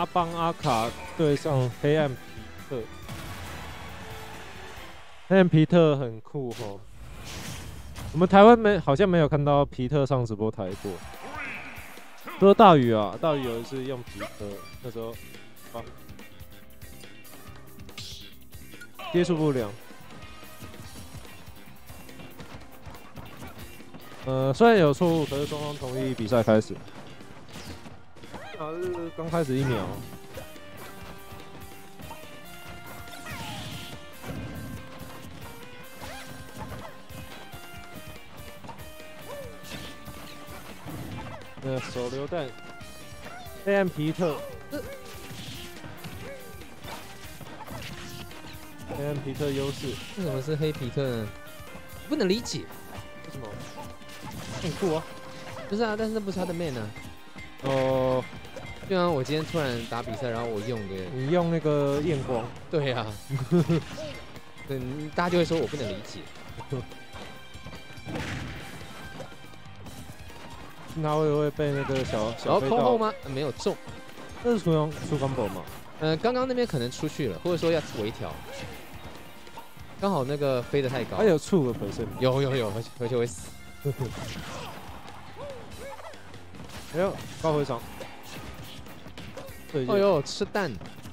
阿邦阿卡对上黑暗皮特，黑暗皮特很酷哦。我们台湾好像没有看到皮特上直播台过。说大宇啊，大宇有一次用皮特，那时候啊接触不良。虽然有错误，可是双方同意比赛开始。好像是刚开始1秒。手榴弹，黑暗皮特，黑暗皮特优势。 为什么是黑皮特呢？不能理解。 为什么？很酷啊！ 不是啊，但是那不是他的 man 啊。 哦， 就像我今天突然打比赛，然后我用个， 你用那个焰光。 对啊，大家就会说我不能理解。 他会被那个小飞空后道？ 吗？没有中。 这是出 combo 吗？ 刚刚那边可能出去了，或者说要微调。刚好那个飞得太高。 还有触的本身。 有，而且会死。 哎呦，高回场。 哎呦，吃蛋。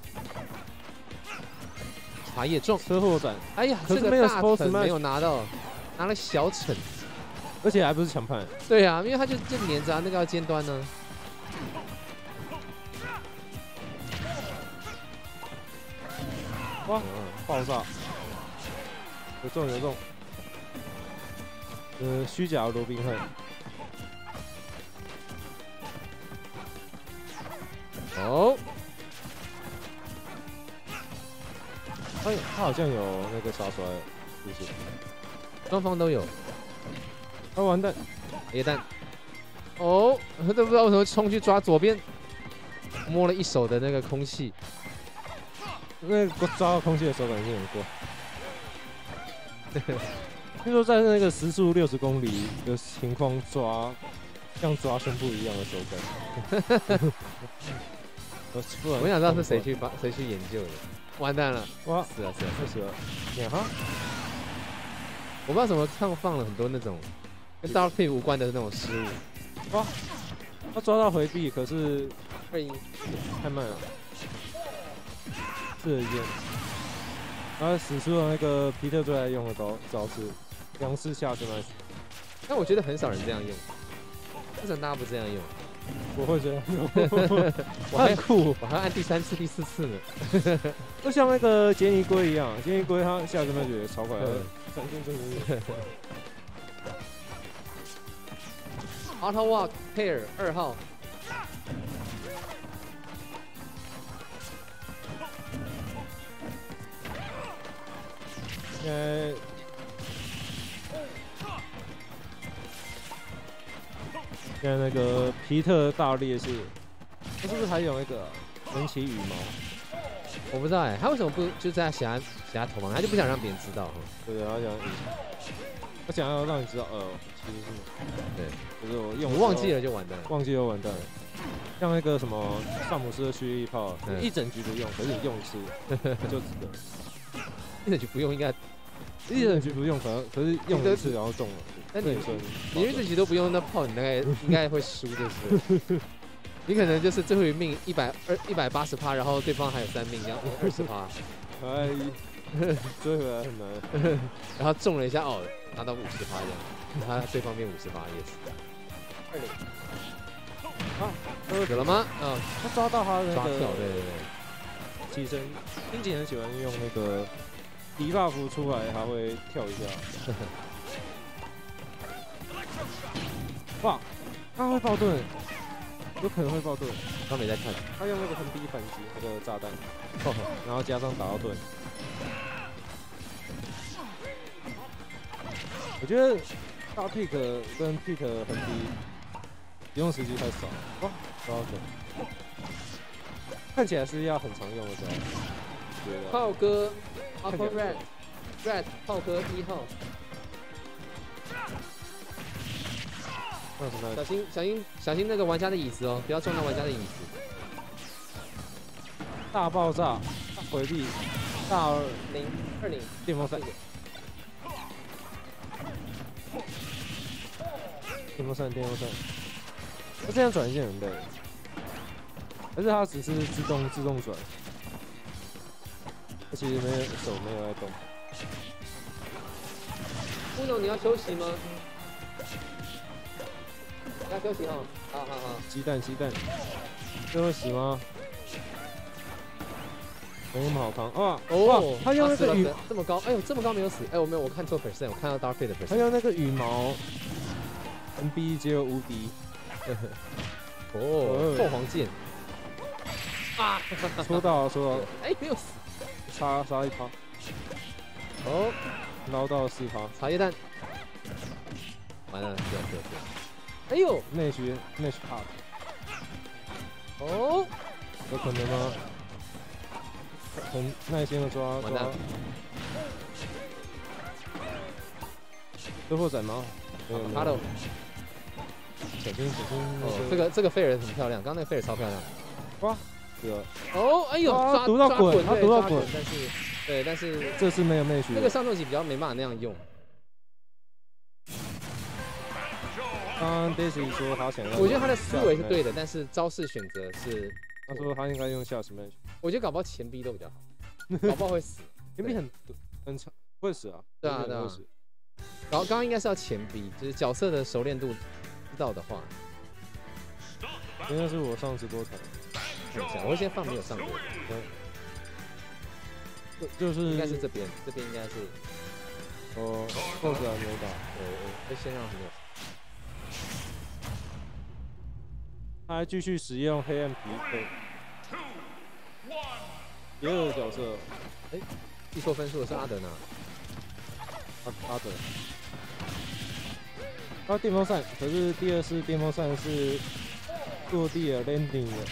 茶叶中。 车祸斩。 哎呀， 可是没有大惩没有拿到，拿了小惩。 而且还不是强判。 对啊，因为他就黏着啊，那个要尖端呢。 哇，爆炸！有中。虚假罗宾汉。 哦。 他好像有那个杀摔，是不是？ 双方都有。 啊完蛋！ 野蛋。哦，都不知道为什么冲去抓左边，摸了一手的那个空气。 那个抓到空气的手感是很过。听说在那个时速60公里的情况抓，像抓胸部一样的手感。 我想知道是谁去研究的。完蛋了！ 哇， 死了！ 呀哈！ 我不知道怎么放了很多那种跟 Dark Pit 无关的那种失误。 哇，他抓到回避，可是 2-1 太慢了。是一件，然后使出了那个皮特最爱用的招式，2次下去 nice。 但我觉得很少人这样用，为什么大家不这样用？ 我会这样用，我很酷， 我还要按第3次、第4次呢。 就像那个杰尼龟一样，杰尼龟他下去那觉得超快，闪现真的是。 Auto Walk Pair 2号。 现在那个皮特大劣势，他是不是还有那个神奇羽毛？ 我不知道哎，他为什么不就在写他头旁，他就不想让别人知道？ 对，他想要让你知道，其实是对，就是我忘记了就完蛋了， 忘记就完蛋了。像那个什么萨姆斯的蓄力炮，一整局不用，可是你用一次就值得。 一整局不用应该。 一整局不用，可是用一次然后中了。 那你一整局都不用那炮，你应该会输，就是。你可能就是最后一命180%，然后对方还有3命，这样20%。 哎，追回来很难。 然后中了一下哦，拿到50%这样，他对方变50%也是。有了吗？ 他抓到他的那个抓跳，对。 起身，丁景很喜欢用那个。迪buff出来还会跳一下，哇，他会爆盾，有可能会爆盾。 他没在看， 他用那个横逼反击那个炸弹，然后加上打到盾。我觉得大 pick 跟 pick 横逼使用时机太少了，哇，抓到盾，看起来是要很常用的招。 炮哥 ，Upper Red 炮哥1号。小心那个玩家的椅子哦，不要撞到玩家的椅子。 大爆炸、大回力、大 020 电风扇。电风扇，那这样转线很累，还是它只是自动转？它其实手没有在动。 乌龙，你要休息吗？要休息哈。好。 鸡蛋，这会死吗？没那么好扛啊！ 哦， 他用那个羽这么高，哎呦，这么高没有死，哎，我没有，我看错 percent， 我看到 Dark Fate 的 percent。 他用那个羽毛 ，NB 只有无敌。 哦，凤凰剑。啊！ 戳到， 哎，没有死。 杀1%。哦，捞到4%。 茶叶蛋。完了，对。哎呦， 内需 hard。 哦， 有可能吗？很耐心的抓。 完蛋。 最后斩吗？ 哈喽。 小心！ 哦，这个费尔很漂亮，刚刚那个费尔超漂亮。 哇，这个。 哦，哎呦， 读到滚，他读到滚， 但是这次没有内需。 那个上重击比较没办法那样用。 刚刚 Daisy 说他想要， 我觉得他的思维是对的，但是招式选择是， 他说他应该用下 smash。 我觉得搞不好前逼都比较好，搞不好会死。 前逼很长，会死啊。 对啊。然后刚刚应该是要前逼，就是角色的熟练度知道的话。 应该是我上直播台。 看一下，我先放没有上过。 就是应该是这边应该是。 哦 ，BOSS 还没打。 就先让没有。 他还继续使用黑暗皮克。第二个角色， 哎，记错分数的是阿德纳。 阿德。他电风扇，可是第二次电风扇是落地的 landing 的。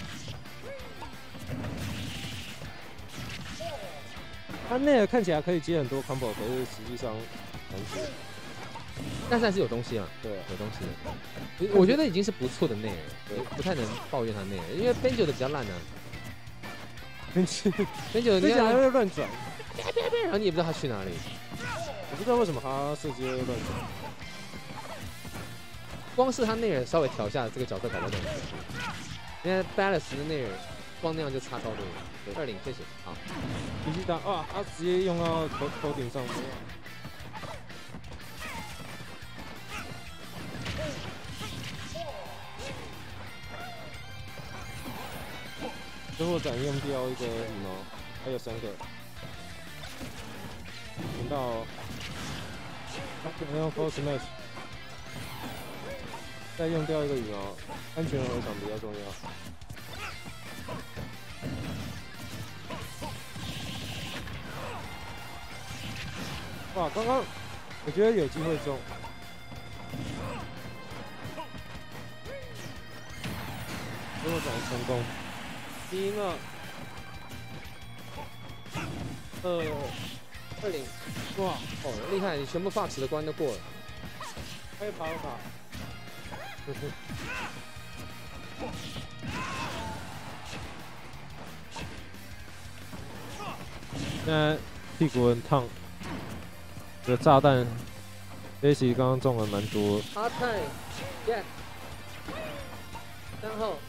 他内尔看起来可以接很多 combo， 可是实际上难接。 但是还是有东西啊， 对， 有东西。我觉得已经是不错的内尔，不太能抱怨他内尔，因为 Benjo 的比较烂啊。Benjo 你还会乱转， 然后你也不知道他去哪里。 我不知道为什么他设计会乱转。 光是他内尔稍微调下这个角色搞不懂。因为 Balance 的内尔光那样就差超多。20，谢谢。好。 脾气大哇，他直接用到头顶上。最后斩用掉一个羽毛，还有3个。轮到他可能用 Full Smash， 再用掉一个羽毛，安全回场比较重要。哇，刚刚我觉得有机会中。最后斩成功。赢了，20，哇， 哦，厉害！你全部 Fox 的关都过了， 还有跑法，现在屁股很烫，这个炸弹，Daisy 刚刚中了蛮多。 阿泰 ，Jack， 然后。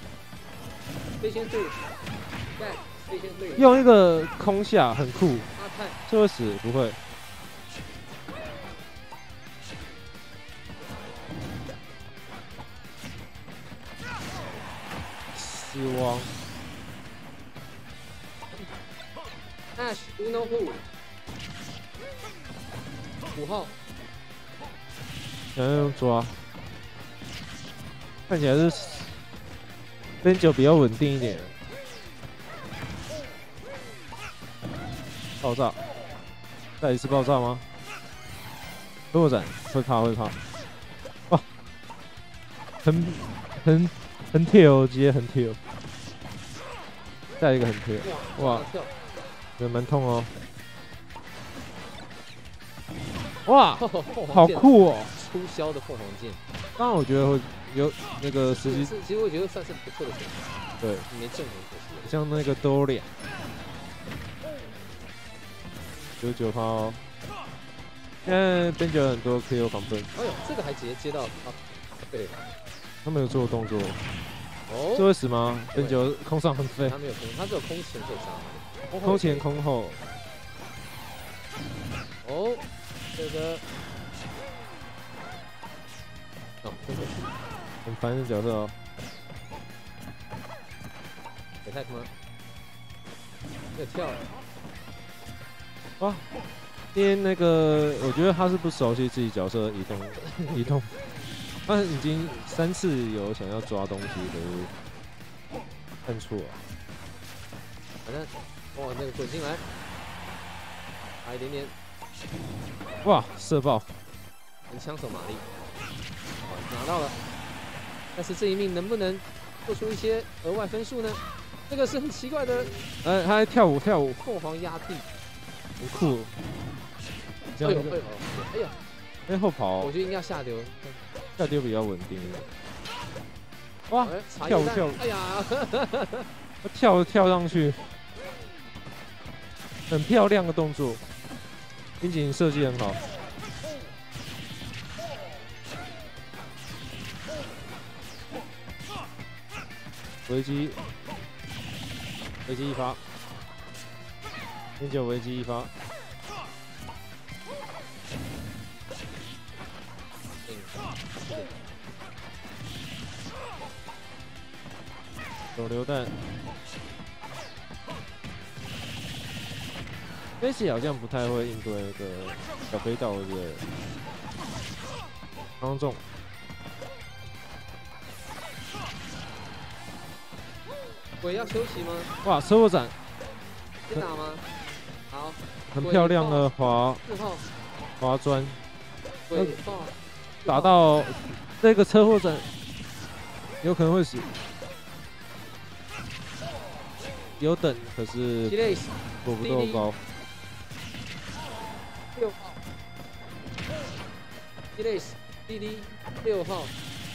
用一个空下很酷，这会死不会？死亡。 Ash Uno Who 5号， 想要用抓，看起来是。Benjo 比较稳定一点，爆炸，再一次爆炸吗？拓展会怕，哇，很跳，直接很跳，再一个很跳，哇，也蛮痛哦，哇，好酷哦， 出鞘的凤凰剑， 刚刚我觉得会有那个实际， 其实我觉得算是不错的选择， 对， 没正人可惜。 像那个多俩，99%哦。现在边角有很多 KO 防分， 哎呦，这个还直接接到啊，对， 他们有做动作， 哦， 这会死吗？边角空上很废， 他没有空，他只有空前可以杀， 空前空后， 哦，这个，哦， 很烦的角色哦。 给太吗？没有跳， 哇，因为那个我觉得他是不熟悉自己角色的移动，他已经3次有想要抓东西，可是看错了。 反正哇，那个滚进来，差一点点， 哇，射爆！ 很枪手马力，好拿到了，但是这一命能不能做出一些额外分数呢？这个是很奇怪的， 他还跳舞， 凤凰压地， 很酷。这样子， 哎呀， 后跑我觉得应该要下丢， 下丢比较稳定。哇，跳舞， 哎呀， 他跳上去，很漂亮的动作，冰景设计很好。危机一发，冰酒危机一发。手榴弹 ，Messi 好像不太会应对那个小飞道之类的，刚中。 鬼要休息吗？ 哇，车祸斩， 先打吗？好， 很漂亮的滑砖， 鬼爆， 打到这个车祸斩，有可能会死。有等，可是躲不够高。 6号 ，DD 6号，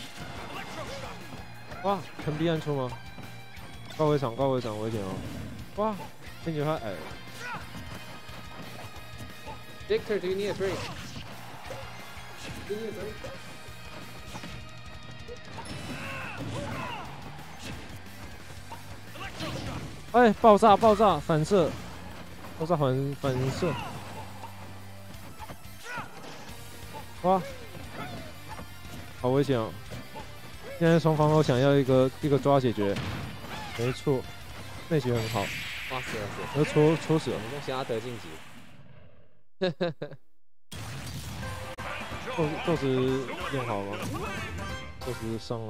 哇，横臂按出吗？高回场，危险哦！哇，先觉他矮了。 Victor，do you need a break？ Do you need a break？ 哎，爆炸，反射，爆炸反射。哇，好危险哦！现在双方都想要一个抓解决。没错，内血很好。 哇死了！ 要戳死了。 恭喜他得晋级。 豆子练好吗？豆子上了。